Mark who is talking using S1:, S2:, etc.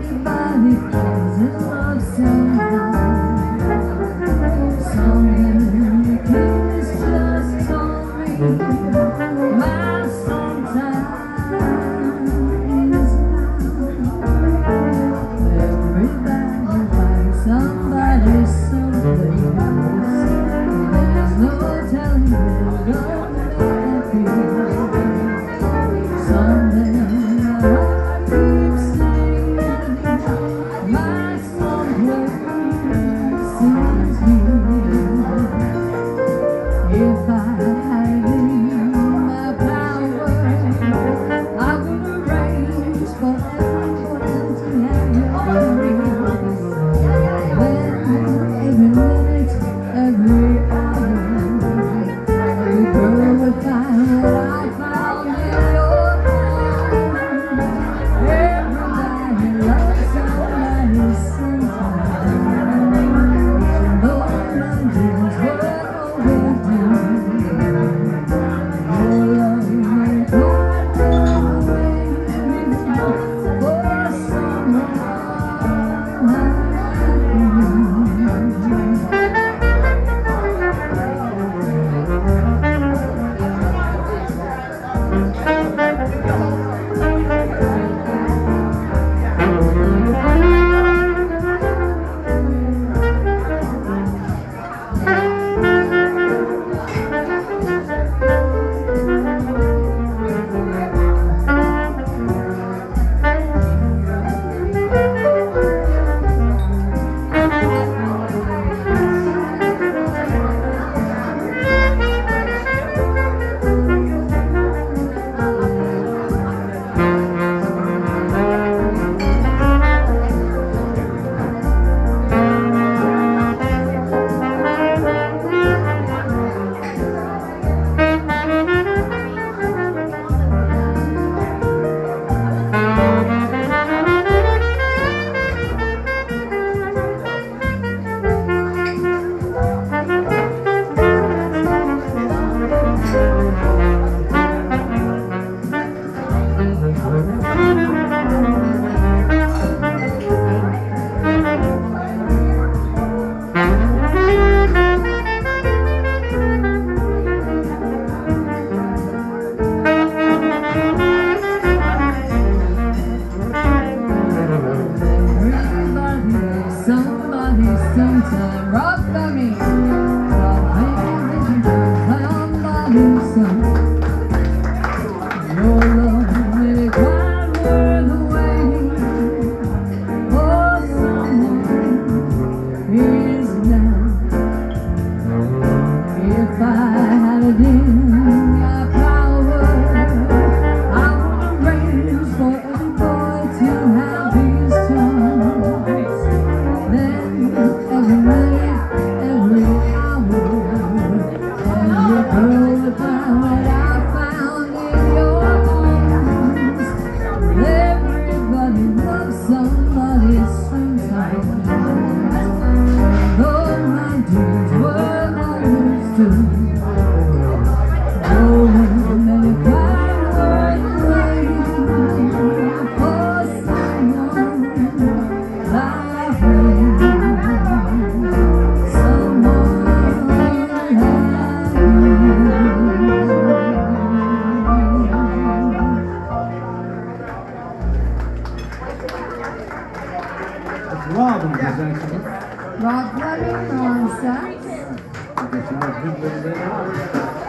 S1: Everybody falls in love somehow. Something the kids just told me. My sometime is now. Everybody finds somebody someplace. There's no telling where they'll be. Something if I had in my power, I would arrange for everyone to have your when every minute, every hour, every girl would find what I found in your arms. Everybody loves somebody sometime. Those mountains were somebody sometime. Rob Fleming, Rob Fleming, somebody sometime. Your love may quite worth the waiting for someone is now. If I had it in my power, I would arrange for every boy to have his chance. Then every minute, every hour, every girl would find what I found in your arms. Everybody loves somebody sometime. Though my dreams were lovers too. Oh, many kind words waiting for someone like me.
S2: Rob on the saxophone.
S1: Rob Fleming on sax.
S2: I guess you must be